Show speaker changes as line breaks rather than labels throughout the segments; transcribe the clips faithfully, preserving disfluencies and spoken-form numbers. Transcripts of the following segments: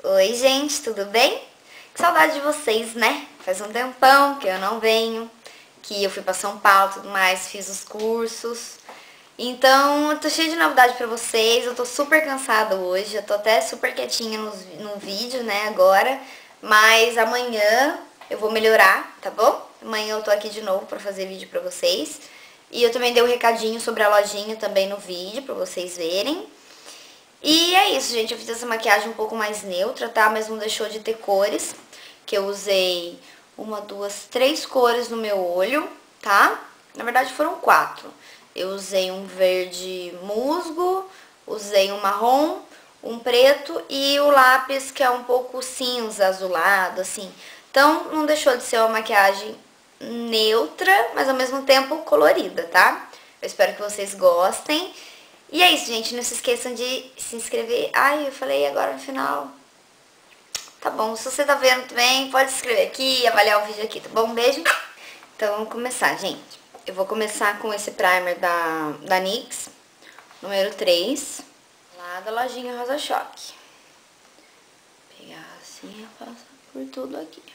Oi, gente, tudo bem? Que saudade de vocês, né? Faz um tempão que eu não venho, que eu fui pra São Paulo e tudo mais, fiz os cursos. Então, eu tô cheia de novidade pra vocês, eu tô super cansada hoje, eu tô até super quietinha no, no vídeo, né, agora. Mas amanhã eu vou melhorar, tá bom? Amanhã eu tô aqui de novo pra fazer vídeo pra vocês. E eu também dei um recadinho sobre a lojinha também no vídeo, pra vocês verem. E é isso, gente, eu fiz essa maquiagem um pouco mais neutra, tá? Mas não deixou de ter cores, que eu usei uma, duas, três cores no meu olho, tá? Na verdade foram quatro. Eu usei um verde musgo, usei um marrom, um preto e o lápis que é um pouco cinza, azulado, assim. Então não deixou de ser uma maquiagem neutra, mas ao mesmo tempo colorida, tá? Eu espero que vocês gostem. E é isso, gente. Não se esqueçam de se inscrever. Ai, eu falei agora no final. Tá bom, se você tá vendo também, pode se inscrever aqui, avaliar o vídeo aqui, tá bom? Um beijo. Então, vamos começar, gente. Eu vou começar com esse primer da, da NYX, número três, lá da lojinha Rosa Choque. Vou pegar assim e passar por tudo aqui.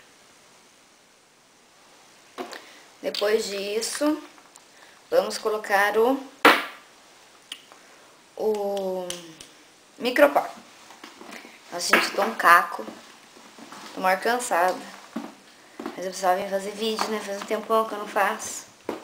Depois disso, vamos colocar o... o micropor. Nossa, gente, eu tô um caco. Tô maior cansada. Mas eu precisava vir fazer vídeo, né? Faz um tempão que eu não faço.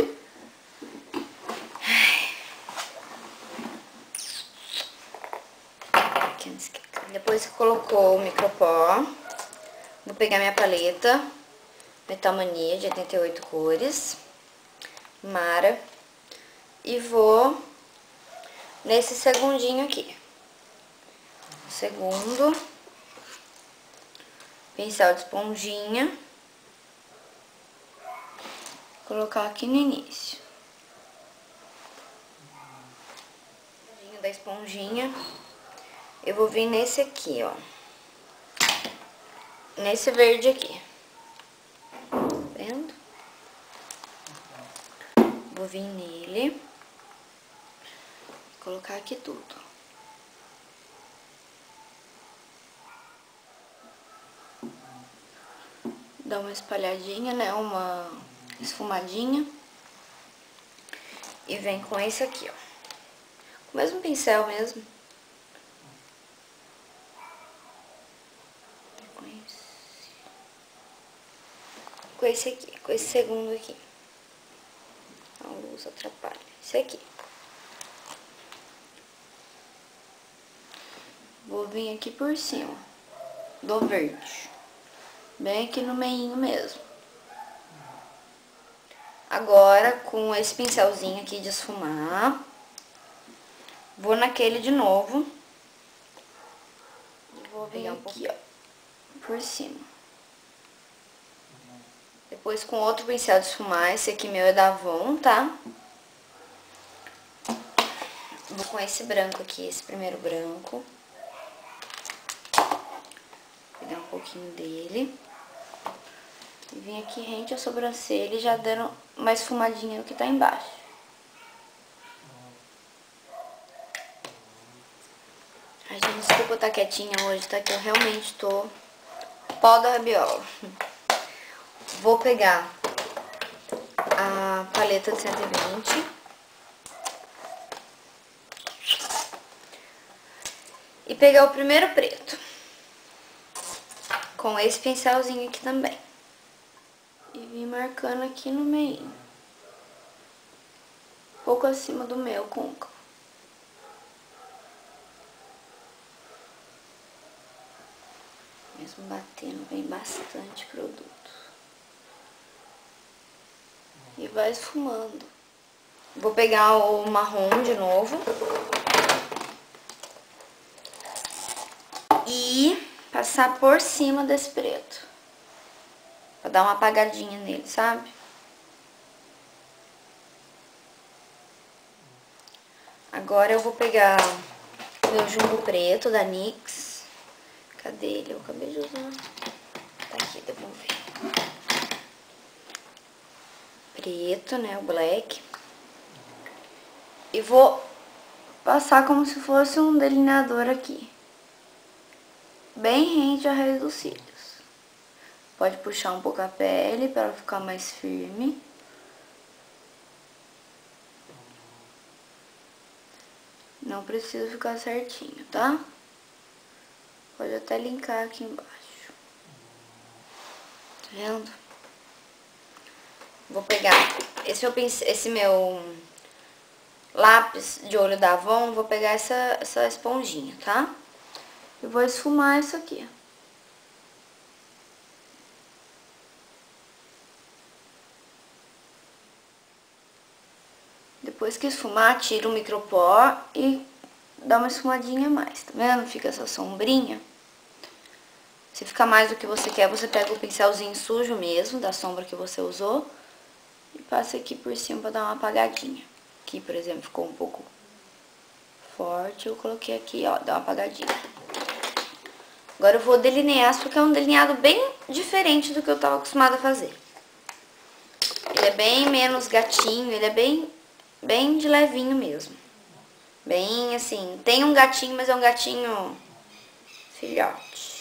Depois que colocou o micropó, vou pegar minha paleta Metal Mania de oitenta e oito cores, Mara, e vou nesse segundinho aqui. Segundo, pincel de esponjinha, colocar aqui no início. Da esponjinha, eu vou vir nesse aqui, ó. Nesse verde aqui. Tá vendo? Vou vir nele. Colocar aqui tudo. Dá uma espalhadinha, né? Uma esfumadinha. E vem com esse aqui, ó. Com o mesmo pincel mesmo. Com esse. Com esse aqui. Com esse segundo aqui. A luz atrapalha. Esse aqui. Vou vir aqui por cima do verde. Bem aqui no meinho mesmo. Agora, com esse pincelzinho aqui de esfumar, vou naquele de novo. Vou vir aqui, ó, por cima. Depois, com outro pincel de esfumar, esse aqui meu é da Avon, tá? Vou com esse branco aqui, esse primeiro branco. Pegar um pouquinho dele. E vim aqui rente a sobrancelha, já dando uma esfumadinha no que tá embaixo. Ai, gente, desculpa eu estar quietinha hoje, tá? Que eu realmente tô pó da rabiola. Vou pegar a paleta de cento e vinte. E pegar o primeiro preto. Com esse pincelzinho aqui também. E vim marcando aqui no meio. Um pouco acima do meu côncavo. Mesmo batendo, vem bastante produto. E vai esfumando. Vou pegar o marrom de novo. E passar por cima desse preto. Pra dar uma apagadinha nele, sabe? Agora eu vou pegar meu jumbo preto da NYX. Cadê ele? Eu acabei de usar. Tá aqui, devolver. Preto, né? O black. E vou passar como se fosse um delineador aqui. bem rente à raiz dos cílios. Pode puxar um pouco a pele para ela ficar mais firme. Não precisa ficar certinho, tá? Pode até linkar aqui embaixo. Tá vendo? Vou pegar esse meu, esse meu lápis de olho da Avon, vou pegar essa, essa esponjinha, tá? E vou esfumar isso aqui. Depois que esfumar, tira o micropó e dá uma esfumadinha a mais, tá vendo? Fica essa sombrinha. Se ficar mais do que você quer, você pega o pincelzinho sujo mesmo, da sombra que você usou, e passa aqui por cima pra dar uma apagadinha. Aqui, por exemplo, ficou um pouco forte, eu coloquei aqui, ó, dá uma apagadinha. Agora eu vou delinear, porque é um delineado bem diferente do que eu tava acostumada a fazer. Ele é bem menos gatinho, ele é bem, bem de levinho mesmo. Bem assim, tem um gatinho, mas é um gatinho filhote.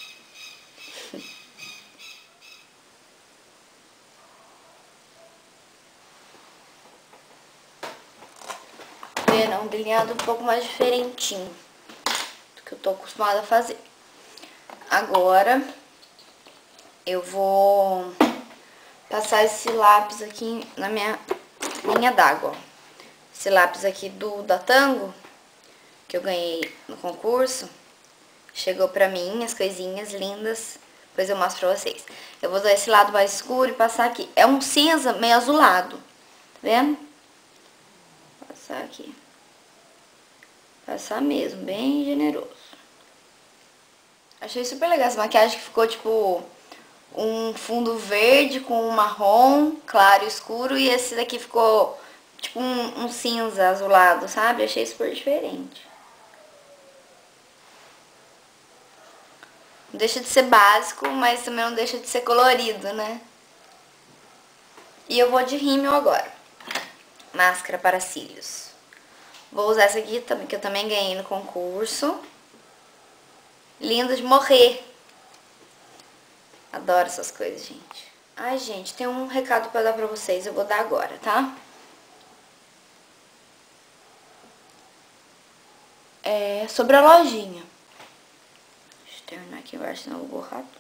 É um delineado um pouco mais diferentinho do que eu tô acostumada a fazer. Agora, eu vou passar esse lápis aqui na minha linha d'água. Esse lápis aqui do da Tango, que eu ganhei no concurso, chegou pra mim, as coisinhas lindas, depois eu mostro pra vocês. Eu vou usar esse lado mais escuro e passar aqui. É um cinza meio azulado, tá vendo? Passar aqui. Passar mesmo, bem generoso. Achei super legal essa maquiagem, que ficou tipo um fundo verde com um marrom claro e escuro, e esse daqui ficou tipo um, um cinza azulado, sabe? Achei super diferente. Não deixa de ser básico, mas também não deixa de ser colorido, né? E eu vou de rímel agora. Máscara para cílios. Vou usar essa aqui também, que eu também ganhei no concurso. Linda de morrer. Adoro essas coisas, gente. Ai, gente, tem um recado pra dar pra vocês. Eu vou dar agora, tá? É sobre a lojinha. Deixa eu terminar aqui embaixo, senão eu vou borrar tudo.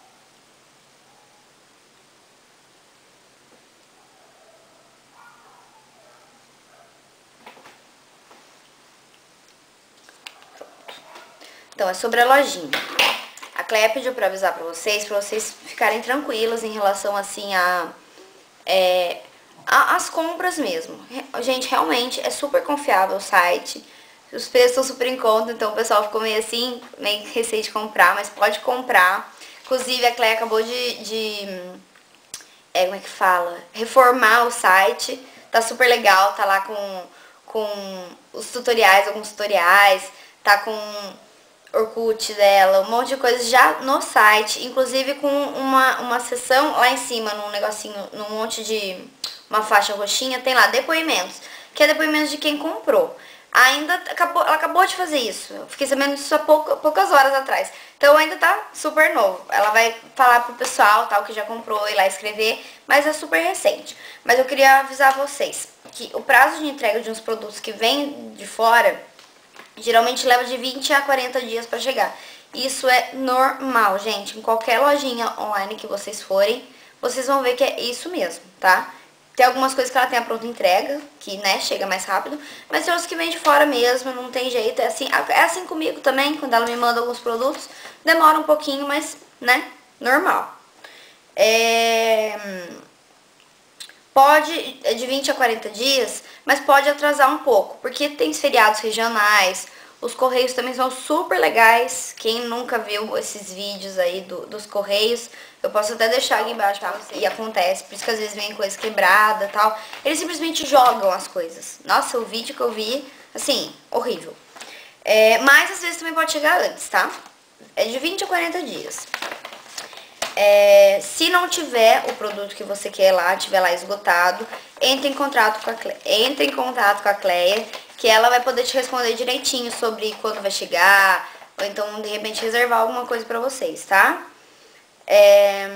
Então, é sobre a lojinha. A Cleia pediu pra avisar pra vocês, pra vocês ficarem tranquilos em relação, assim, a... É, a as compras mesmo. Gente, realmente, é super confiável o site. Os preços estão super em conta, então o pessoal ficou meio assim, meio receio de comprar, mas pode comprar. Inclusive, a Cleia acabou de... de é, como é que fala? Reformar o site. Tá super legal, tá lá com, com os tutoriais, alguns tutoriais. Tá com... Orkut dela, um monte de coisa já no site, inclusive com uma, uma seção lá em cima, num negocinho, num monte de, uma faixa roxinha, tem lá depoimentos, que é depoimentos de quem comprou. Ainda acabou, ela acabou de fazer isso, eu fiquei sabendo disso há pouca, poucas horas atrás, então ainda tá super novo. Ela vai falar pro pessoal, tal, que já comprou, ir lá escrever, mas é super recente. Mas eu queria avisar vocês que o prazo de entrega de uns produtos que vêm de fora geralmente leva de vinte a quarenta dias pra chegar. Isso é normal, gente. Em qualquer lojinha online que vocês forem, vocês vão ver que é isso mesmo, tá? Tem algumas coisas que ela tem a pronta entrega, que, né, chega mais rápido. Mas tem outros que vem de fora mesmo, não tem jeito. É assim, é assim comigo também, quando ela me manda alguns produtos. Demora um pouquinho, mas, né, normal. É... Pode, é de vinte a quarenta dias, mas pode atrasar um pouco, porque tem feriados regionais, os correios também são super legais. Quem nunca viu esses vídeos aí do, dos correios, eu posso até deixar aqui embaixo, tá? E acontece, por isso que às vezes vem coisa quebrada e tal. Eles simplesmente jogam as coisas. Nossa, o vídeo que eu vi, assim, horrível. É, mas às vezes também pode chegar antes, tá? É de vinte a quarenta dias. É, se não tiver o produto que você quer lá, tiver lá esgotado, entre em contato com a Cleia, entre em contato com a Cleia, que ela vai poder te responder direitinho sobre quando vai chegar, ou então, de repente, reservar alguma coisa pra vocês, tá? É...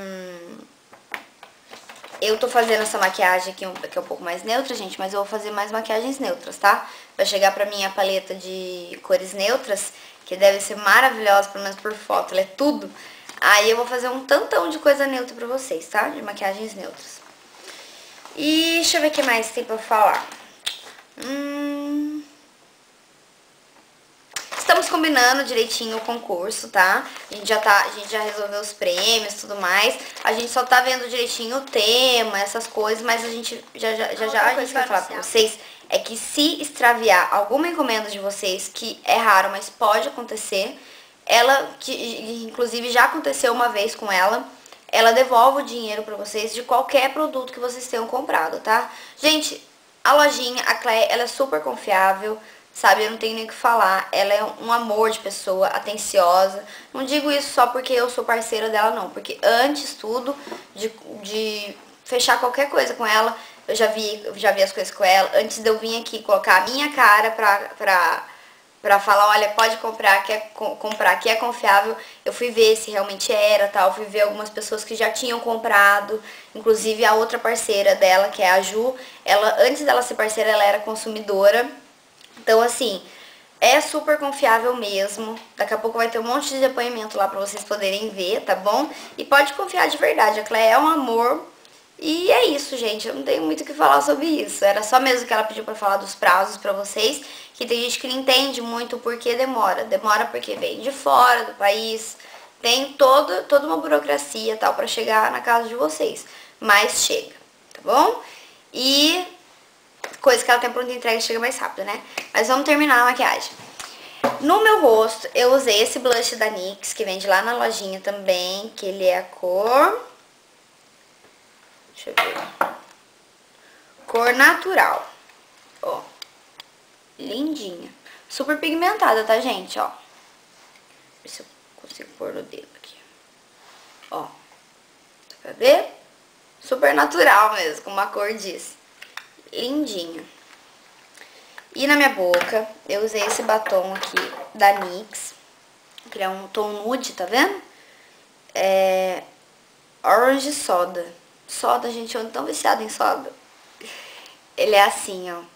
Eu tô fazendo essa maquiagem aqui, que é um pouco mais neutra, gente, mas eu vou fazer mais maquiagens neutras, tá? Vai chegar pra mim a paleta de cores neutras, que deve ser maravilhosa, pelo menos por foto, ela é tudo. Aí eu vou fazer um tantão de coisa neutra pra vocês, tá? De maquiagens neutras. E deixa eu ver o que mais tem pra falar. Hum... Estamos combinando direitinho o concurso, tá? A gente já tá, a gente já resolveu os prêmios e tudo mais. A gente só tá vendo direitinho o tema, essas coisas, mas a gente já já, já, já a gente vai falar pra vocês é que se extraviar alguma encomenda de vocês, que é raro, mas pode acontecer, ela, que inclusive já aconteceu uma vez com ela, ela devolve o dinheiro pra vocês de qualquer produto que vocês tenham comprado, tá? Gente, a lojinha, a Clé, ela é super confiável, sabe? Eu não tenho nem o que falar. Ela é um amor de pessoa, atenciosa. Não digo isso só porque eu sou parceira dela, não. Porque antes tudo, de, de fechar qualquer coisa com ela, eu já vi, já vi as coisas com ela. Antes de eu vir aqui colocar a minha cara pra, pra, pra falar, olha, pode comprar, que é, comprar, que é confiável. Eu fui ver se realmente era, tal. Fui ver algumas pessoas que já tinham comprado. Inclusive a outra parceira dela, que é a Ju. Ela, antes dela ser parceira, ela era consumidora. Então, assim, é super confiável mesmo. Daqui a pouco vai ter um monte de depoimento lá pra vocês poderem ver, tá bom? E pode confiar de verdade, a Clé é um amor. E é isso, gente, eu não tenho muito o que falar sobre isso. Era só mesmo que ela pediu pra falar dos prazos pra vocês, que tem gente que não entende muito o porquê demora. Demora porque vem de fora do país, tem todo, toda uma burocracia tal pra chegar na casa de vocês. Mas chega, tá bom? E... coisa que ela tem pronta entrega chega mais rápido, né? Mas vamos terminar a maquiagem. No meu rosto, eu usei esse blush da NYX, que vende lá na lojinha também, que ele é a cor... Deixa eu ver. Cor natural. Ó. Lindinha. Super pigmentada, tá, gente? Ó. Ver se eu consigo pôr no dedo aqui. Ó. Dá pra ver? Super natural mesmo, como a cor diz. Lindinho. E na minha boca, eu usei esse batom aqui da NYX, que é um tom nude, tá vendo? É Orange Soda. Soda, gente, eu ando tão viciada em soda. Ele é assim, ó.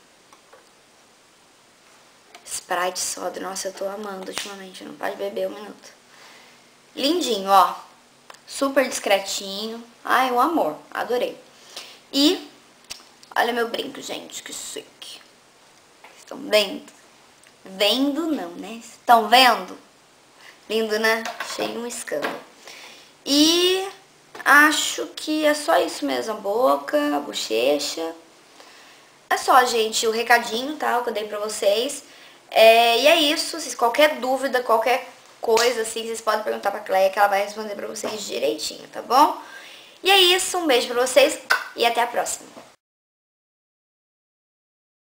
Sprite soda. Nossa, eu tô amando ultimamente, não pode beber um minuto. Lindinho, ó. Super discretinho. Ai, um amor. Adorei. E... olha meu brinco, gente, que chique. Estão vendo? Vendo não, né? Estão vendo? Lindo, né? Cheio um escândalo. E acho que é só isso mesmo. A boca, a bochecha. É só, gente, o recadinho, tá? Que eu dei pra vocês. É, e é isso. Se qualquer dúvida, qualquer coisa, assim, vocês podem perguntar pra Cleia, que ela vai responder pra vocês direitinho, tá bom? E é isso. Um beijo pra vocês e até a próxima.